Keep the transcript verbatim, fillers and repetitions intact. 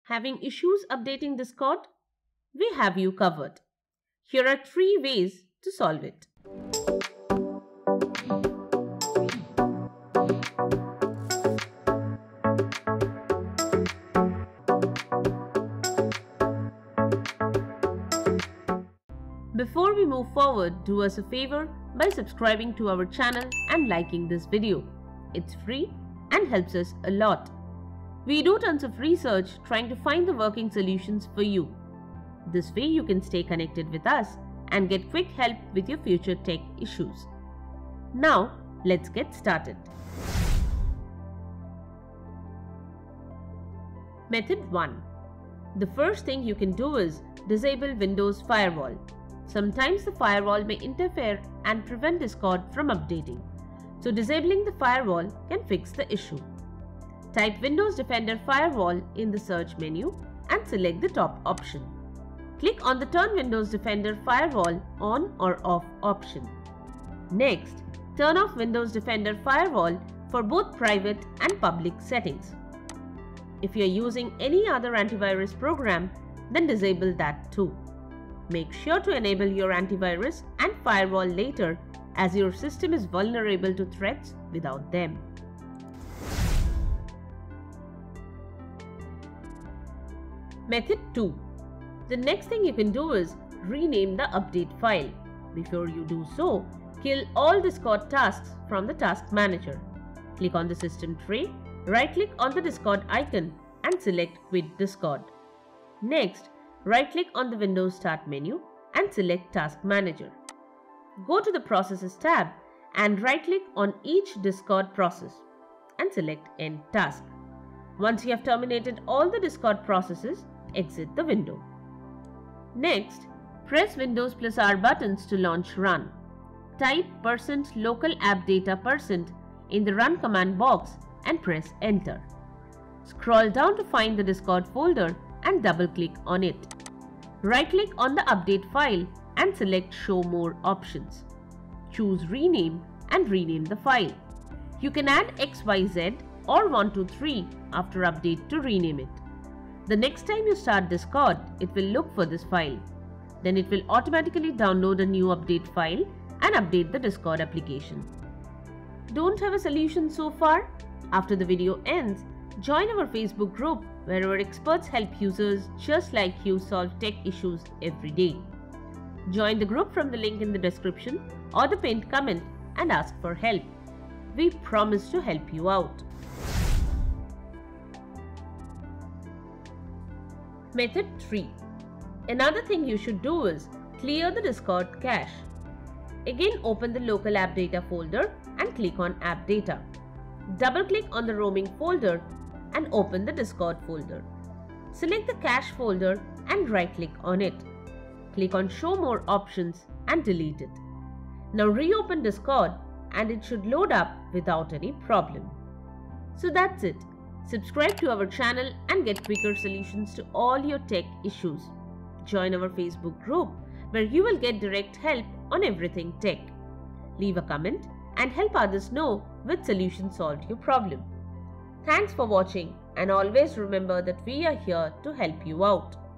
Having issues updating Discord? We have you covered. Here are three ways to solve it. Before we move forward, do us a favor by subscribing to our channel and liking this video. It's free and helps us a lot. We do tons of research trying to find the working solutions for you. This way you can stay connected with us and get quick help with your future tech issues. Now, let's get started. Method one. The first thing you can do is disable Windows Firewall. Sometimes the firewall may interfere and prevent Discord from updating. So disabling the firewall can fix the issue. Type Windows Defender Firewall in the search menu and select the top option. Click on the Turn Windows Defender Firewall on or off option. Next, turn off Windows Defender Firewall for both private and public settings. If you are using any other antivirus program, then disable that too. Make sure to enable your antivirus and firewall later, as your system is vulnerable to threats without them. Method two. The next thing you can do is rename the update file. Before you do so, kill all Discord tasks from the task manager. Click on the system tray, right-click on the Discord icon and select Quit Discord. Next, right-click on the Windows Start menu and select Task Manager. Go to the Processes tab and right-click on each Discord process and select End Task. Once you have terminated all the Discord processes, exit the window. Next, press Windows plus R buttons to launch Run. Type percent local app data percent in the Run command box and press Enter. Scroll down to find the Discord folder and double-click on it. Right-click on the update file and select Show More options. Choose Rename and rename the file. You can add X Y Z or one two three after update to rename it. The next time you start Discord, it will look for this file. Then it will automatically download a new update file and update the Discord application. Don't have a solution so far? After the video ends, join our Facebook group where our experts help users just like you solve tech issues every day. Join the group from the link in the description or the pinned comment and ask for help. We promise to help you out. Method three. Another thing you should do is clear the Discord cache. Again, open the local app data folder and click on App Data. Double-click on the roaming folder and open the Discord folder. Select the cache folder and right-click on it. Click on Show More options and delete it. Now reopen Discord and it should load up without any problem. So that's it. Subscribe to our channel and get quicker solutions to all your tech issues. Join our Facebook group where you will get direct help on everything tech. Leave a comment and help others know which solution solved your problem. Thanks for watching and always remember that we are here to help you out.